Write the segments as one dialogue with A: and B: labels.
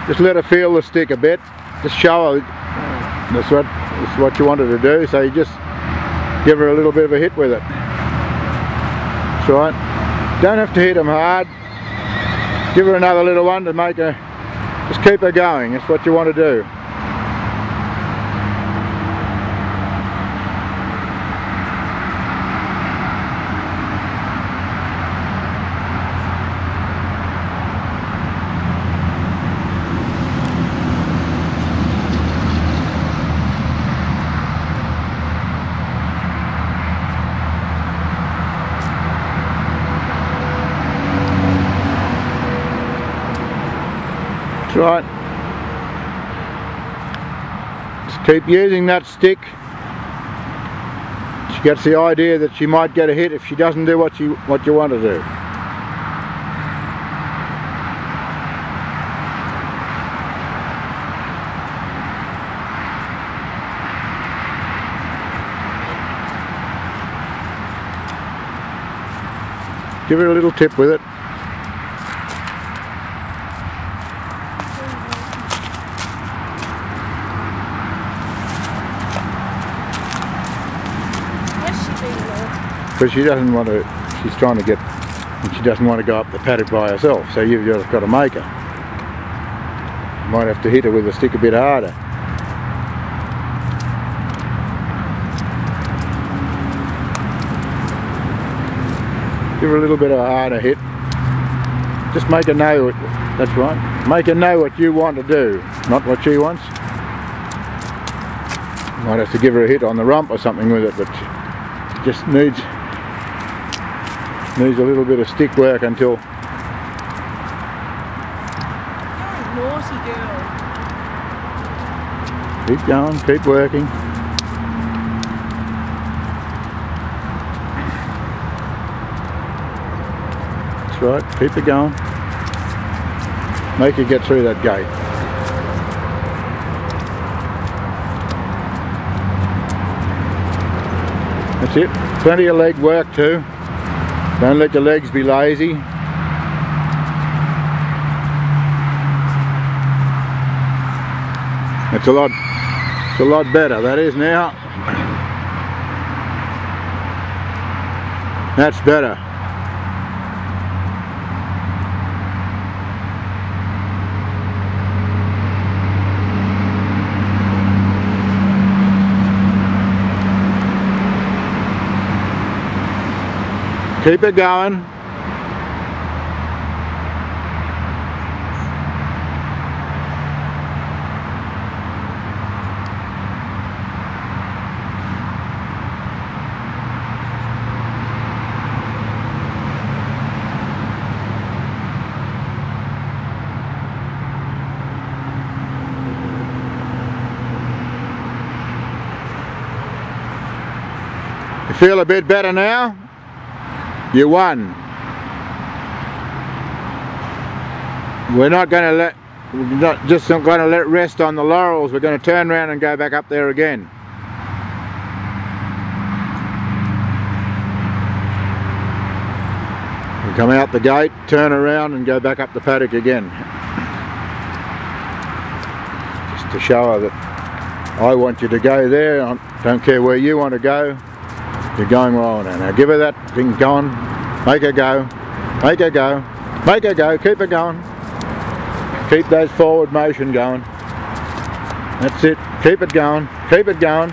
A: Just let her feel the stick a bit. Just show her that's what you wanted to do. So you just give her a little bit of a hit with it. That's right. Don't have to hit them hard. Give her another little one to make her, just keep her going. That's what you want to do. That's right. Just keep using that stick. She gets the idea that she might get a hit if she doesn't do what you want to do. Give her a little tip with it. Because she doesn't want to, she's trying to get, and she doesn't want to go up the paddock by herself, so you've just got to make her. You might have to hit her with the stick a bit harder. Give her a little bit of a harder hit. Just make her know, that's right, make her know what you want to do, not what she wants. You might have to give her a hit on the rump or something with it, but it just needs a little bit of stick work until...
B: You're a naughty girl.
A: Keep going, keep working. That's right, keep it going. Make her get through that gate. That's it. Plenty of leg work too. Don't let your legs be lazy. It's a lot better, that is now. That's better. Keep it going. You feel a bit better now? You won. We're not going to let, not going to let rest on the laurels. We're going to turn around and go back up there again. We'll come out the gate, turn around and go back up the paddock again. Just to show her that I want you to go there. I don't care where you want to go. You're going well now. Now give her that thing going. Make her go. Make her go. Make her go. Keep her going. Keep that forward motion going. That's it. Keep it going. Keep it going.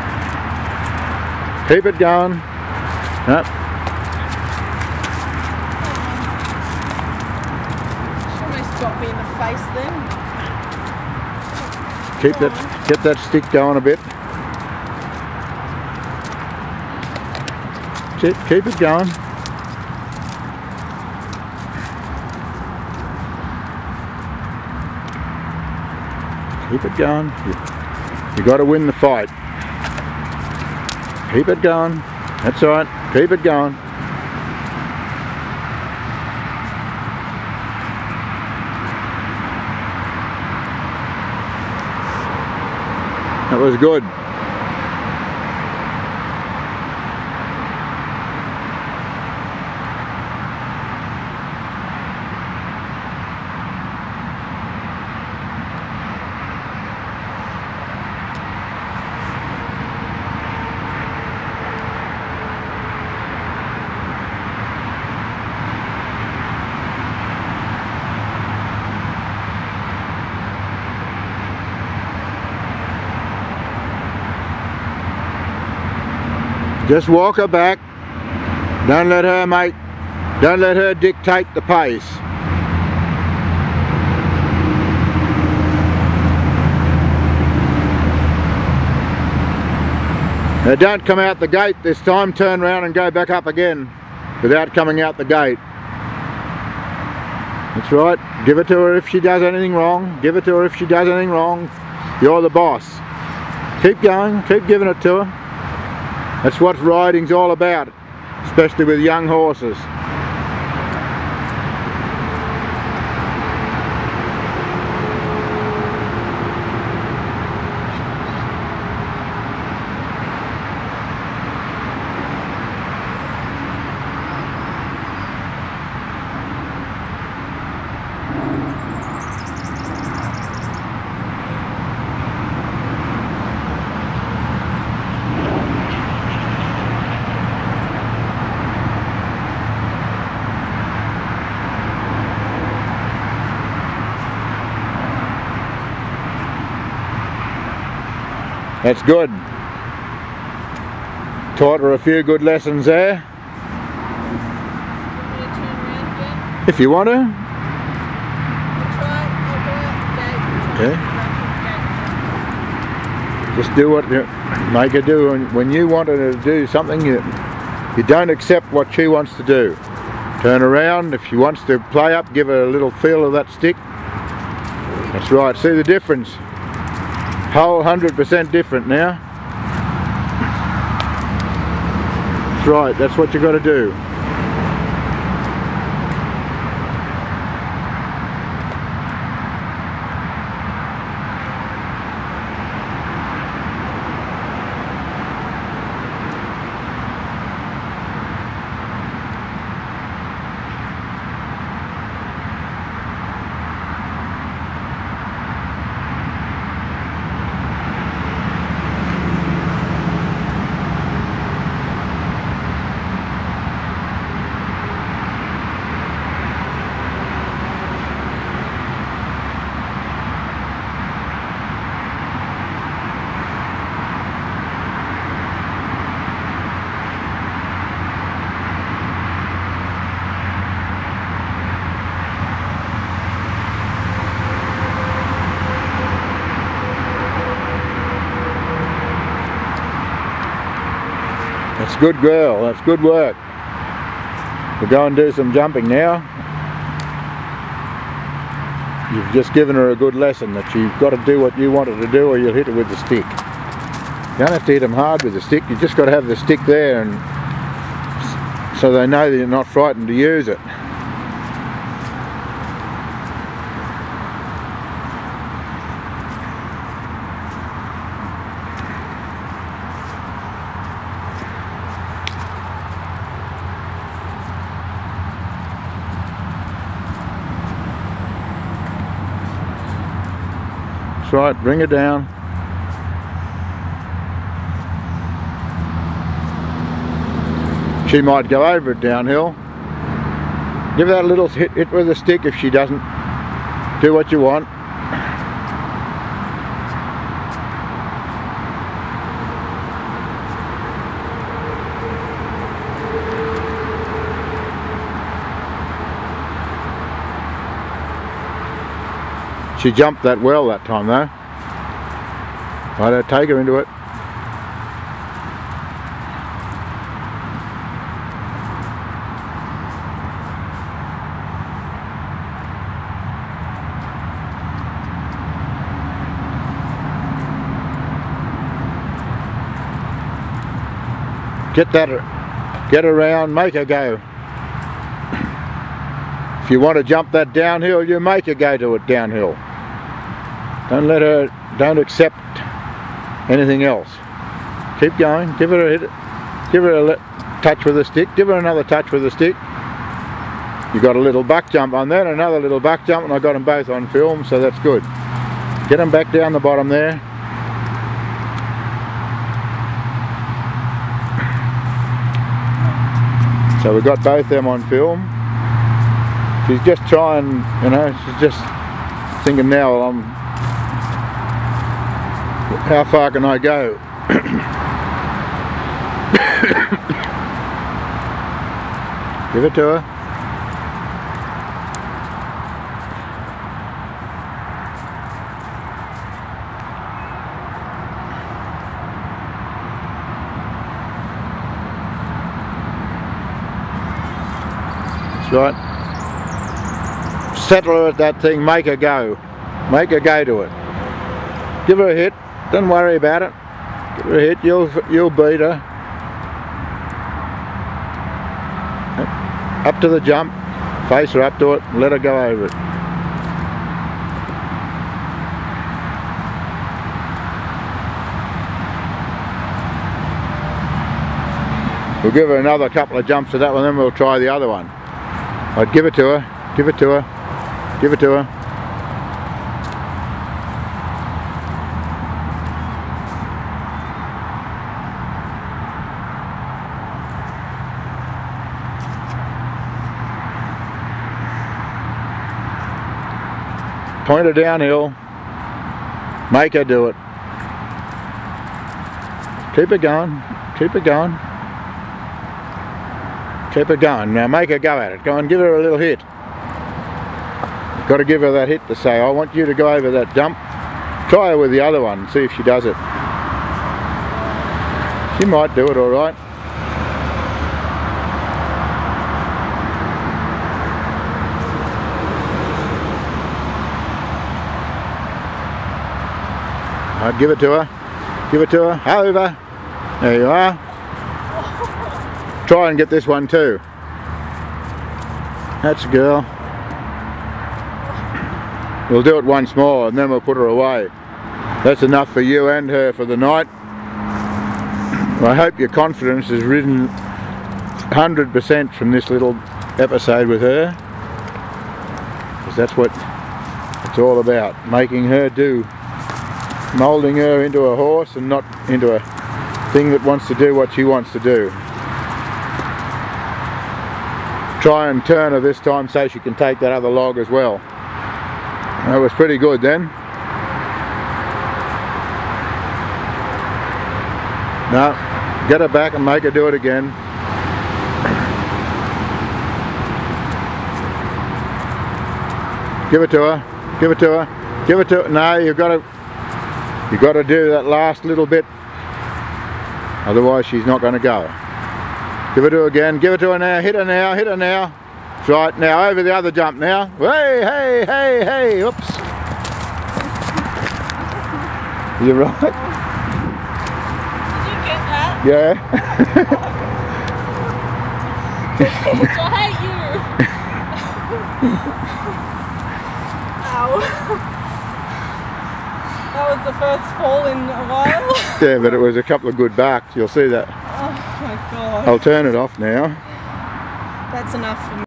A: Keep it going. Yep.
B: She almost got me in the face then.
A: Keep that. Get that stick going a bit. Keep it going. Keep it going. You got to win the fight. Keep it going. That's all right. Keep it going. That was good. Just walk her back. Don't let her dictate the pace. Now don't come out the gate this time, turn around and go back up again without coming out the gate. That's right, give it to her if she does anything wrong, give it to her if she does anything wrong. You're the boss. Keep going, keep giving it to her. That's what riding's all about, especially with young horses. That's good. Taught her a few good lessons there.
B: Want me to turn around again?
A: If you want to.
B: I'll try. I'll go out the gate.
A: Yeah. Just do what you make her do. And when you want her to do something, you don't accept what she wants to do. Turn around. If she wants to play up, give her a little feel of that stick. That's right. See the difference? Whole 100% different now. That's right, that's what you got to do. That's good girl, that's good work. We'll go and do some jumping now. You've just given her a good lesson that you've got to do what you want her to do or you'll hit her with the stick. You don't have to hit them hard with the stick, you just got to have the stick there and so they know that you're not frightened to use it. That's right, bring her down. She might go over it downhill. Give that a little hit with a stick if she doesn't do what you want. She jumped that well that time though. Righto, take her into it. Get around, make her go. If you want to jump that downhill, you make her go to it downhill. Don't accept anything else. Keep going, give her a touch with the stick, give her another touch with the stick. You got a little buck jump on there, another little buck jump, and I got them both on film, so that's good. Get them back down the bottom there. So we've got both them on film. She's just trying, you know, she's just thinking now, well, how far can I go? Give it to her. That's right. Settle her at that thing, make her go. Make her go to it. Give her a hit, don't worry about it. Give her a hit, you'll beat her. Up to the jump, face her up to it, and let her go over it. We'll give her another couple of jumps to that one, then we'll try the other one. I'd give it to her, give it to her, give it to her. Point her downhill, make her do it. Keep it going, keep it going. Keep it going. Now make her go at it. Go and give her a little hit. You've got to give her that hit to say, I want you to go over that jump. Try her with the other one, see if she does it. She might do it all right. I'd give it to her. Give it to her. Over. There you are. Try and get this one too. That's a girl. We'll do it once more and then we'll put her away. That's enough for you and her for the night. I hope your confidence has risen 100% from this little episode with her. Because that's what it's all about. Making her do. Moulding her into a horse and not into a thing that wants to do what she wants to do. Try and turn her this time so she can take that other log as well. That was pretty good then. No, get her back and make her do it again. Give it to her, give it to her, give it to her. No, you've got to do that last little bit, otherwise she's not going to go. Give it to her again, give it to her now, hit her now, hit her now. That's right, now over the other jump now. Hey, hey, hey, hey, oops. You're right.
B: Did you get that?
A: Yeah.
B: I hate you. Ow. That was the first fall in a while.
A: Yeah, but it was a couple of good barks, you'll see that.
B: Oh my god.
A: I'll turn it off now.
B: That's enough for me.